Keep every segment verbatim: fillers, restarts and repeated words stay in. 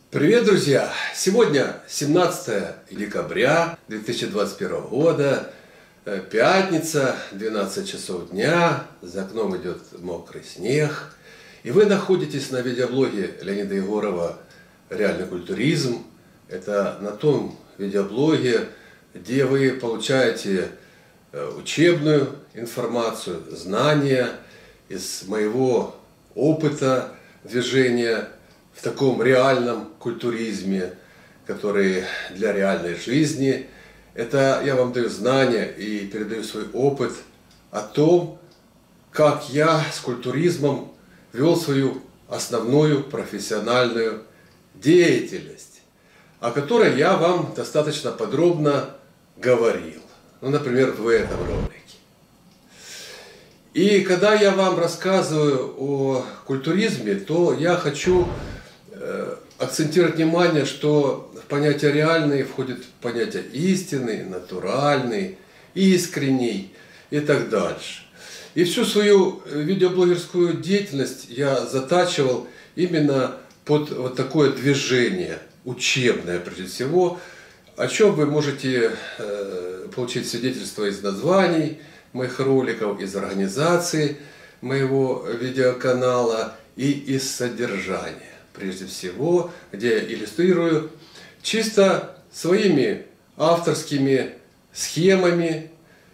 Привет, друзья! Сегодня семнадцатое декабря две тысячи двадцать первого года, пятница, двенадцать часов дня, за окном идет мокрый снег, и вы находитесь на видеоблоге Леонида Егорова «Реальный культуризм». Это на том видеоблоге, где вы получаете учебную информацию, знания из моего опыта движения в таком реальном культуризме, который для реальной жизни. Это я вам даю знания и передаю свой опыт о том, как я с культуризмом вел свою основную профессиональную деятельность, о которой я вам достаточно подробно говорил. Ну, например, в этом ролике. И когда я вам рассказываю о культуризме, то я хочу акцентировать внимание, что в понятие реальный входит понятие истинный, натуральный, искренний и так дальше. И всю свою видеоблогерскую деятельность я затачивал именно под вот такое движение, учебное прежде всего, о чем вы можете получить свидетельство из названий моих роликов, из организации моего видеоканала и из содержания. Прежде всего, где я иллюстрирую чисто своими авторскими схемами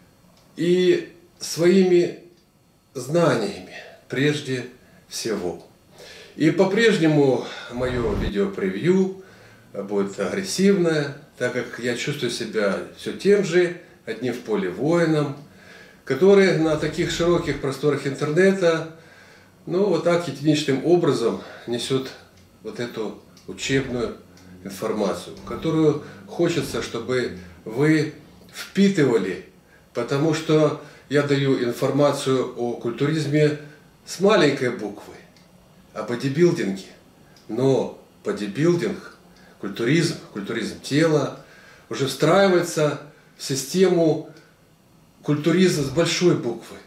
и своими знаниями прежде всего. И по-прежнему мое видео-превью будет агрессивное, так как я чувствую себя все тем же, одним в поле воином, который на таких широких просторах интернета, ну, вот так единичным образом несет вот эту учебную информацию, которую хочется, чтобы вы впитывали, потому что я даю информацию о культуризме с маленькой буквы, о бодибилдинге. Но бодибилдинг, культуризм, культуризм тела уже встраивается в систему культуризм с большой буквы.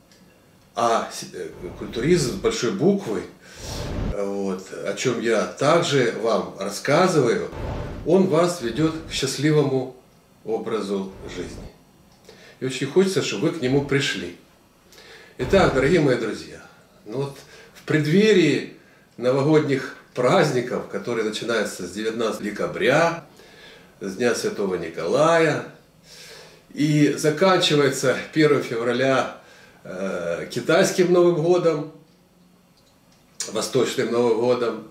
А культуризм с большой буквы, вот, о чем я также вам рассказываю, он вас ведет к счастливому образу жизни. И очень хочется, чтобы вы к нему пришли. Итак, дорогие мои друзья, ну вот в преддверии новогодних праздников, которые начинаются с девятнадцатого декабря, с Дня Святого Николая, и заканчивается первого февраля э, китайским Новым годом, Восточным Новым годом.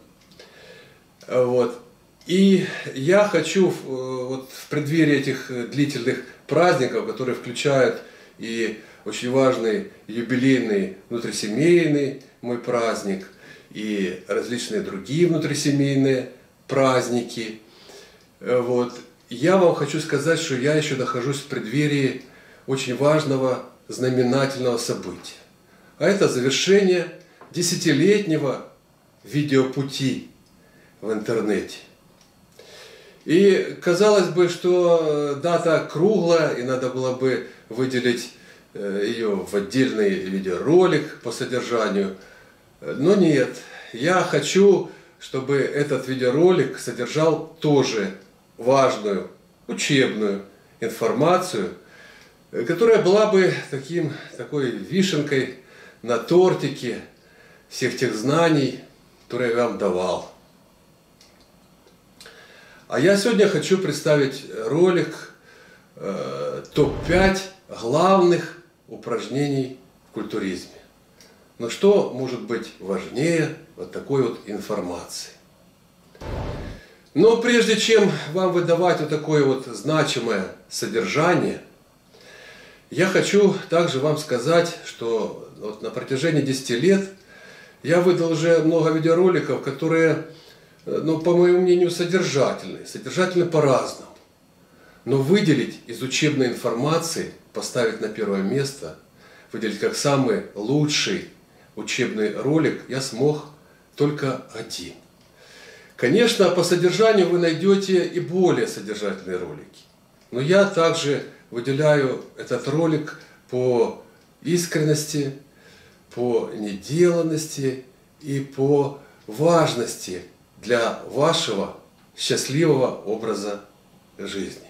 Вот. И я хочу вот, в преддверии этих длительных праздников, которые включают и очень важный юбилейный внутрисемейный мой праздник, и различные другие внутрисемейные праздники, вот, я вам хочу сказать, что я еще нахожусь в преддверии очень важного знаменательного события. А это завершение десятилетнего видеопути в интернете. И казалось бы, что дата круглая, и надо было бы выделить ее в отдельный видеоролик по содержанию. Но нет, я хочу, чтобы этот видеоролик содержал тоже важную учебную информацию, которая была бы таким, такой вишенкой на тортике всех тех знаний, которые я вам давал. А я сегодня хочу представить ролик э, топ пять главных упражнений в культуризме. Но что может быть важнее вот такой вот информации? Но прежде чем вам выдавать вот такое вот значимое содержание, я хочу также вам сказать, что вот на протяжении десяти лет я выдал уже много видеороликов, которые, ну, по моему мнению, содержательные. Содержательные по-разному. Но выделить из учебной информации, поставить на первое место, выделить как самый лучший учебный ролик, я смог только один. Конечно, по содержанию вы найдете и более содержательные ролики. Но я также выделяю этот ролик по искренности, по неделанности и по важности для вашего счастливого образа жизни.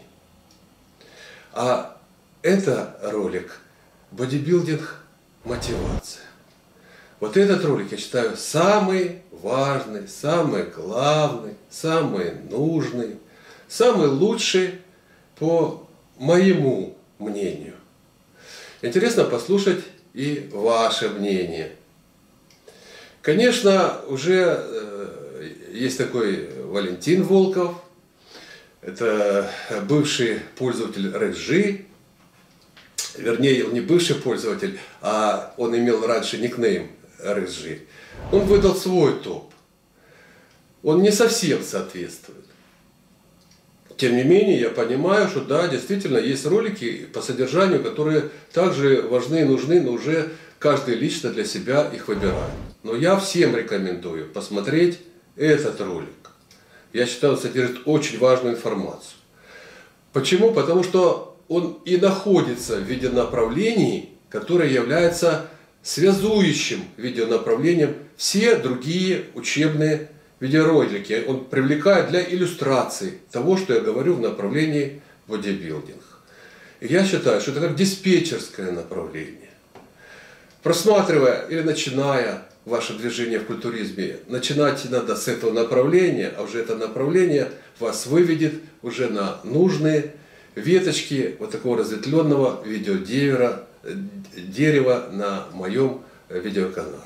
А это ролик «Бодибилдинг. Мотивация». Вот этот ролик, я считаю, самый важный, самый главный, самый нужный, самый лучший по моему мнению. Интересно послушать и ваше мнение. Конечно, уже э, есть такой Валентин Волков, это бывший пользователь Реджи, вернее, он не бывший пользователь, а он имел раньше никнейм Реджи. Он выдал свой топ. Он не совсем соответствует. Тем не менее, я понимаю, что да, действительно, есть ролики по содержанию, которые также важны и нужны, но уже каждый лично для себя их выбирает. Но я всем рекомендую посмотреть этот ролик. Я считаю, он содержит очень важную информацию. Почему? Потому что он и находится в видеонаправлении, которое является связующим видеонаправлением все другие учебные видеоролики. Он привлекает для иллюстрации того, что я говорю в направлении бодибилдинг. И я считаю, что это как диспетчерское направление. Просматривая или начиная ваше движение в культуризме, начинать надо с этого направления, а уже это направление вас выведет уже на нужные веточки вот такого разветвленного видеодерева дерева на моем видеоканале.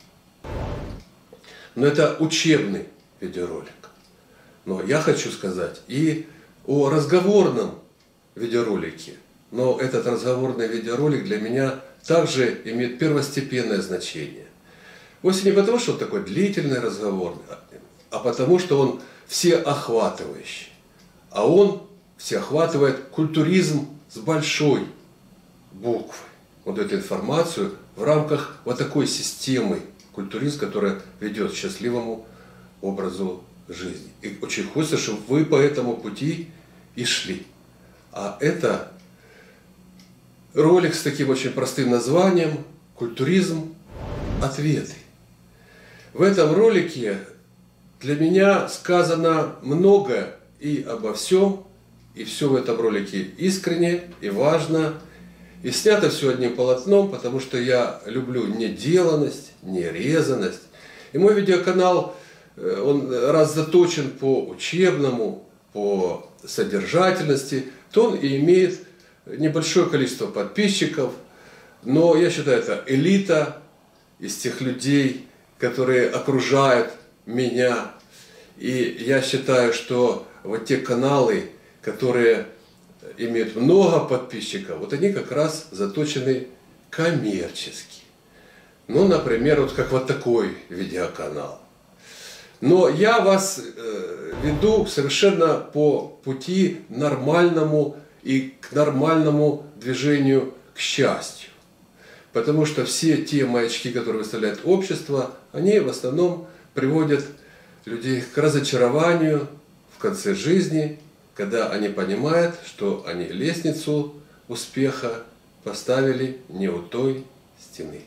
Но это учебный видеоролик. Но я хочу сказать и о разговорном видеоролике. Но этот разговорный видеоролик для меня также имеет первостепенное значение. Вовсе не потому, что он такой длительный разговор, а потому, что он всеохватывающий. А он всеохватывает культуризм с большой буквы. Вот эту информацию в рамках вот такой системы культуризм, которая ведет к счастливому образу жизни. И очень хочется, чтобы вы по этому пути и шли. А это ролик с таким очень простым названием «Культуризм. Ответы». В этом ролике для меня сказано многое и обо всем, и все в этом ролике искренне и важно. И снято все одним полотном, потому что я люблю неделанность, нерезанность. И мой видеоканал, он раз заточен по учебному, по содержательности, то он и имеет небольшое количество подписчиков. Но я считаю, это элита из тех людей, которые окружают меня. И я считаю, что вот те каналы, которые имеют много подписчиков, вот они как раз заточены коммерчески. Ну, например, вот как вот такой видеоканал. Но я вас э, веду совершенно по пути нормальному и к нормальному движению к счастью. Потому что все те маячки, которые выставляет общество, они в основном приводят людей к разочарованию в конце жизни, когда они понимают, что они лестницу успеха поставили не у той стены.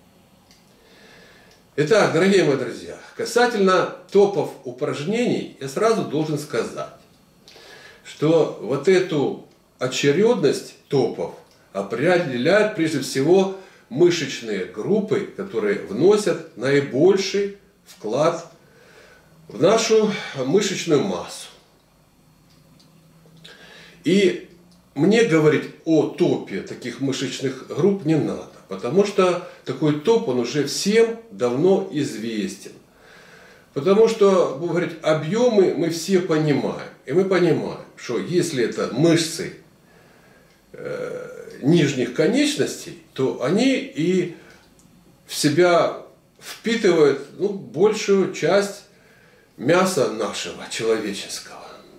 Итак, дорогие мои друзья, касательно топов упражнений, я сразу должен сказать, что вот эту очередность топов определяют прежде всего мышечные группы, которые вносят наибольший вклад в нашу мышечную массу. И мне говорить о топе таких мышечных групп не надо, потому что такой топ, он уже всем давно известен. Потому что, будем говорить, объемы мы все понимаем. И мы понимаем, что если это мышцы э, нижних конечностей, то они и в себя впитывают ну, большую часть мяса нашего человеческого.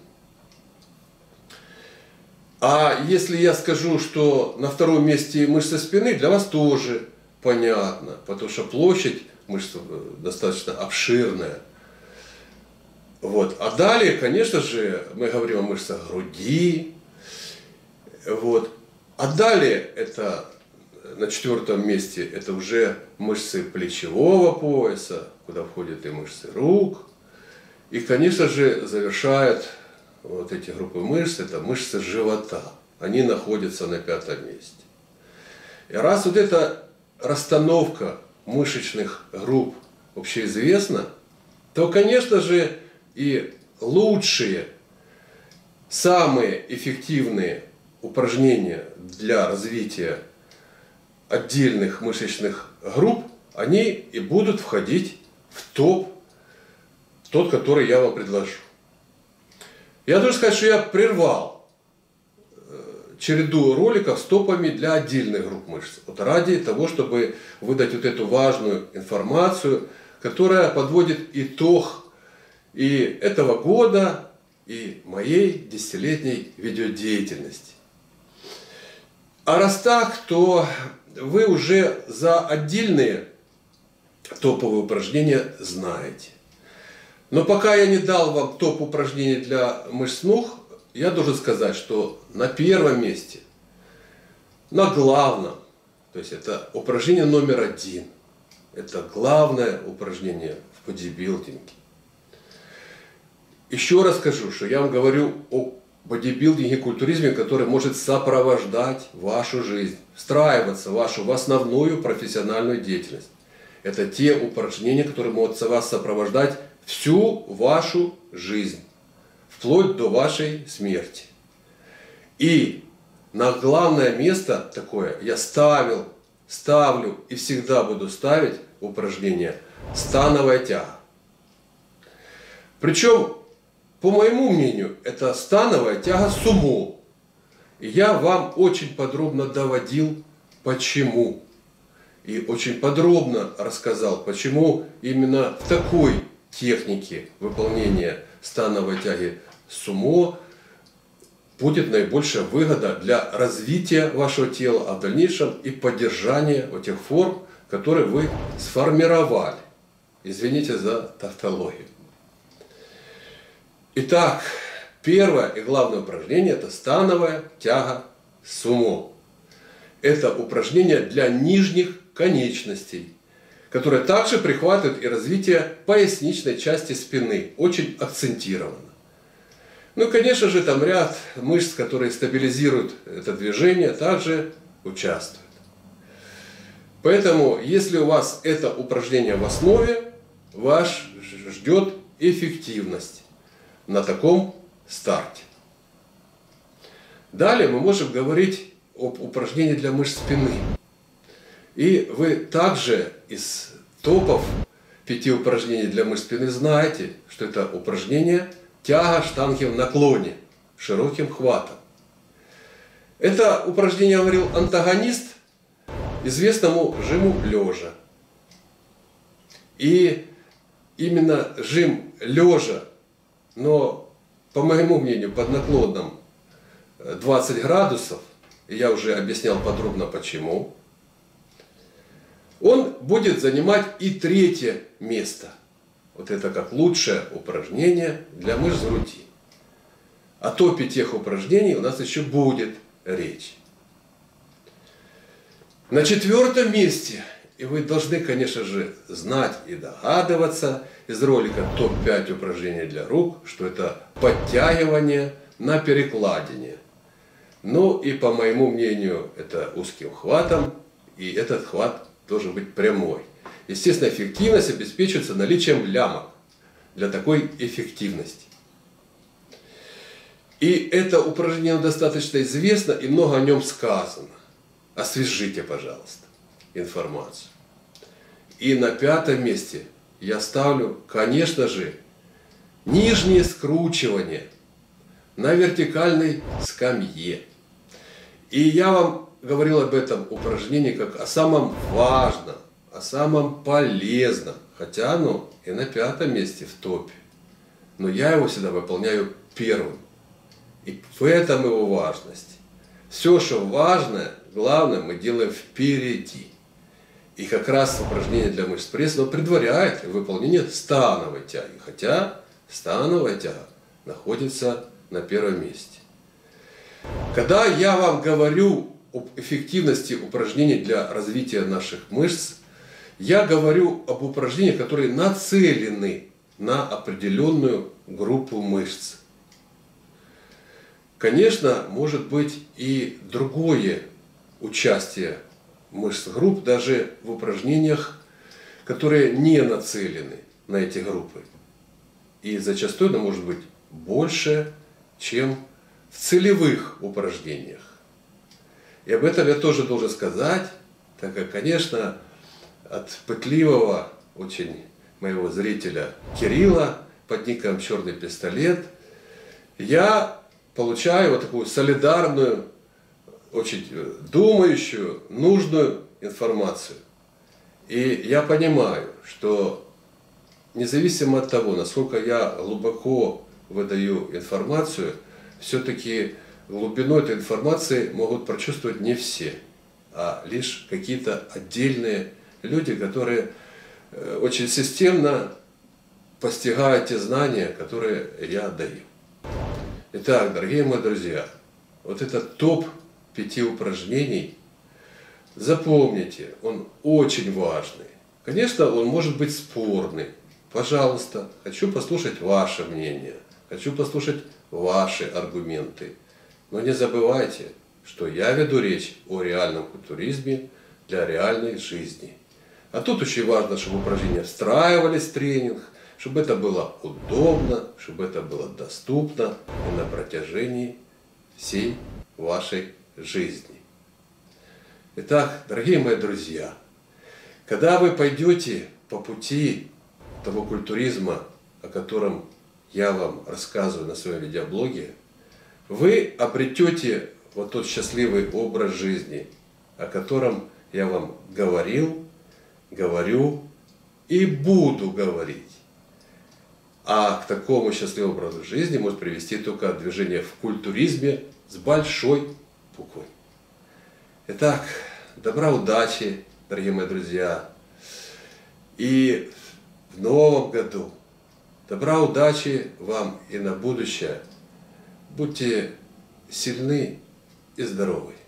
А если я скажу, что на втором месте мышцы спины, для вас тоже понятно, потому что площадь мышц достаточно обширная. Вот. А далее, конечно же, мы говорим о мышцах груди. Вот. А далее это на четвертом месте это уже мышцы плечевого пояса, куда входят и мышцы рук, И, конечно же, завершают вот эти группы мышц, это мышцы живота. Они находятся на пятом месте. И раз вот эта расстановка мышечных групп общеизвестна, то, конечно же, и лучшие, самые эффективные упражнения для развития отдельных мышечных групп, они и будут входить в топ, тот, который я вам предложу. Я должен сказать, что я прервал череду роликов с топами для отдельных групп мышц. Вот ради того, чтобы выдать вот эту важную информацию, которая подводит итог и этого года, и моей десятилетней видеодеятельности. А раз так, то вы уже за отдельные топовые упражнения знаете. Но пока я не дал вам топ упражнений для мышц ног, я должен сказать, что на первом месте, на главном, то есть это упражнение номер один, это главное упражнение в бодибилдинге. Еще раз скажу, что я вам говорю о бодибилдинге, культуризме, который может сопровождать вашу жизнь, встраиваться в вашу в основную профессиональную деятельность. Это те упражнения, которые могут вас сопровождать всю вашу жизнь, вплоть до вашей смерти. И на главное место такое я ставил, ставлю и всегда буду ставить упражнение становая тяга. Причем, по моему мнению, это становая тяга сумо. И я вам очень подробно доводил, почему. И очень подробно рассказал, почему именно в такой технике выполнения становой тяги сумо будет наибольшая выгода для развития вашего тела, а в дальнейшем и поддержания тех форм, которые вы сформировали. Извините за тавтологию. Итак, первое и главное упражнение – это становая тяга сумо. Это упражнение для нижних конечностей, которое также прихватывает и развитие поясничной части спины, очень акцентированно. Ну и, конечно же, там ряд мышц, которые стабилизируют это движение, также участвуют. Поэтому, если у вас это упражнение в основе, вас ждет эффективность на таком старте. Далее мы можем говорить об упражнении для мышц спины. И вы также из топов пяти упражнений для мышц спины знаете, что это упражнение тяга штанги в наклоне широким хватом. Это упражнение говорил антагонист известному жиму лежа. И именно жим лежа, но, по моему мнению, под наклоном двадцать градусов, и я уже объяснял подробно почему, он будет занимать и третье место. Вот это как лучшее упражнение для мышц груди. О топе тех упражнений у нас еще будет речь. На четвертом месте, и вы должны, конечно же, знать и догадываться из ролика топ пять упражнений для рук, что это подтягивание на перекладине. Ну и, по моему мнению, это узким хватом, и этот хват должен быть прямой. Естественно, эффективность обеспечивается наличием лямок для такой эффективности. И это упражнение достаточно известно и много о нем сказано. Освежите, пожалуйста, информацию. И на пятом месте я ставлю, конечно же, нижнее скручивание на вертикальной скамье. И я вам говорил об этом упражнении как о самом важном, о самом полезном, хотя оно и на пятом месте в топе. Но я его всегда выполняю первым. И в этом его важность. Все, что важное, главное, мы делаем впереди. И как раз упражнение для мышц пресса предваряет выполнение становой тяги, хотя становая тяга находится на первом месте. Когда я вам говорю об эффективности упражнений для развития наших мышц, я говорю об упражнениях, которые нацелены на определенную группу мышц. Конечно, может быть и другое участие мышц групп, даже в упражнениях, которые не нацелены на эти группы. И зачастую это может быть больше, чем в целевых упражнениях. И об этом я тоже должен сказать, так как, конечно, от пытливого очень моего зрителя Кирилла под ником «Черный пистолет» я получаю вот такую солидарную, очень думающую, нужную информацию. И я понимаю, что независимо от того, насколько я глубоко выдаю информацию, все-таки глубину этой информации могут прочувствовать не все, а лишь какие-то отдельные люди, которые очень системно постигают те знания, которые я даю. Итак, дорогие мои друзья, вот этот топ пяти упражнений, запомните, он очень важный. Конечно, он может быть спорный. Пожалуйста, хочу послушать ваше мнение, хочу послушать ваши аргументы. Но не забывайте, что я веду речь о реальном культуризме для реальной жизни. А тут очень важно, чтобы упражнения встраивались в тренинг, чтобы это было удобно, чтобы это было доступно и на протяжении всей вашей жизни. Итак, дорогие мои друзья, когда вы пойдете по пути того культуризма, о котором я вам рассказываю на своем видеоблоге, вы обретете вот тот счастливый образ жизни, о котором я вам говорил, говорю и буду говорить. А к такому счастливому образу жизни может привести только движение в культуризме с большой буквы. Итак, добра, удачи, дорогие мои друзья. И в новом году добра, удачи вам и на будущее. Будьте сильны и здоровы.